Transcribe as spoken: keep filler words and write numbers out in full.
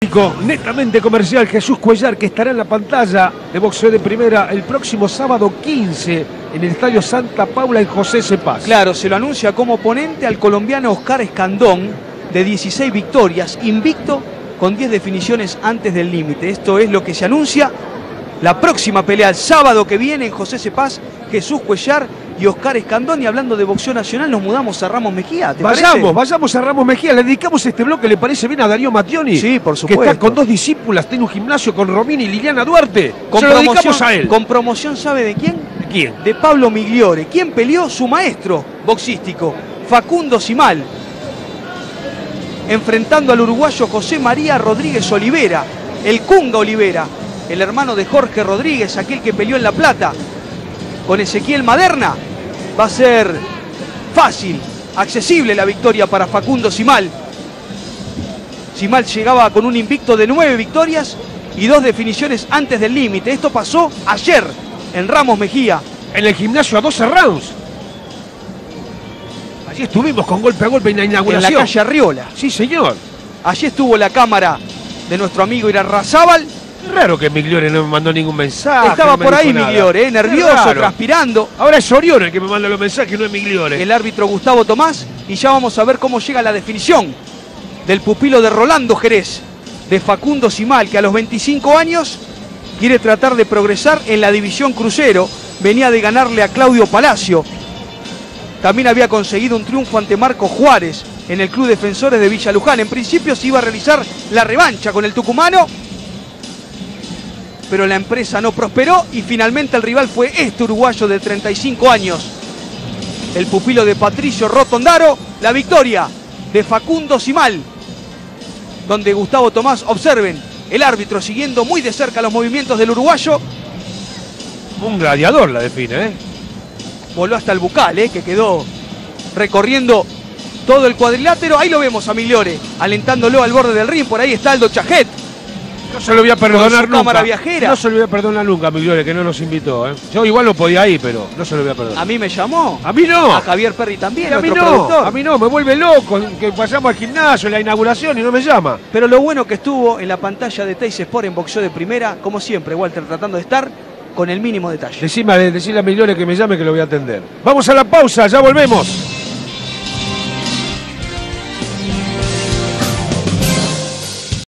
Netamente comercial, Jesús Cuellar, que estará en la pantalla de Boxeo de Primera el próximo sábado quince en el Estadio Santa Paula en José Cepaz. Claro, se lo anuncia como oponente al colombiano Oscar Escandón, de dieciséis victorias, invicto con diez definiciones antes del límite. Esto es lo que se anuncia. La próxima pelea el sábado que viene en José Cepaz, Jesús Cuellar y Oscar Escandón. Y hablando de boxeo nacional, nos mudamos a Ramos Mejía. ¿Te vayamos, parece? vayamos a Ramos Mejía. Le dedicamos este bloque, ¿le parece bien a Darío Mattioni? Sí, por supuesto. Que está con dos discípulas, tiene un gimnasio con Romina y Liliana Duarte. Con Se lo dedicamos a él. Con promoción, ¿sabe de quién? ¿De quién? De Pablo Migliore, quien peleó su maestro boxístico, Facundo Simal, enfrentando al uruguayo José María Rodríguez Olivera, el Cunga Olivera, el hermano de Jorge Rodríguez, aquel que peleó en La Plata con Ezequiel Maderna. Va a ser fácil, accesible la victoria para Facundo Simal. Simal llegaba con un invicto de nueve victorias y dos definiciones antes del límite. Esto pasó ayer en Ramos Mejía. En el gimnasio a doce rounds. Allí estuvimos con golpe a golpe en la inauguración. En la calle Arriola. Sí, señor. Allí estuvo la cámara de nuestro amigo Irarrázaval. Raro que Migliore no me mandó ningún mensaje. Estaba no me por ahí dijo Migliore, eh, nervioso, transpirando. Ahora es Orión el que me manda los mensajes, no es Migliore. El árbitro Gustavo Tomás. Y ya vamos a ver cómo llega la definición del pupilo de Rolando Jerez, de Facundo Simal, que a los veinticinco años quiere tratar de progresar en la división crucero. Venía de ganarle a Claudio Palacio. También había conseguido un triunfo ante Marco Juárez en el Club Defensores de Villa Luján. En principio se iba a realizar la revancha con el tucumano, pero la empresa no prosperó y finalmente el rival fue este uruguayo de treinta y cinco años, el pupilo de Patricio Rotondaro. La victoria de Facundo Simal, donde Gustavo Tomás, observen, el árbitro siguiendo muy de cerca los movimientos del uruguayo. Un gladiador la define, ¿eh? Voló hasta el bucal, ¿eh? Que quedó recorriendo todo el cuadrilátero. Ahí lo vemos a Migliore, alentándolo al borde del ring. Por ahí está Aldo Chajet. No se lo voy a perdonar nunca. Cámara viajera. No se lo voy a perdonar nunca a Migliore, que no nos invitó, ¿eh? Yo igual no podía ir, pero no se lo voy a perdonar. A mí me llamó. A mí no. A Javier Perry también, a mí nuestro no. productor. A mí no, me vuelve loco que pasamos al gimnasio, en la inauguración y no me llama. Pero lo bueno que estuvo en la pantalla de Teis Sport en boxeo de primera, como siempre, Walter, tratando de estar con el mínimo detalle. Decime, decirle a Migliore que me llame, que lo voy a atender. Vamos a la pausa, ya volvemos.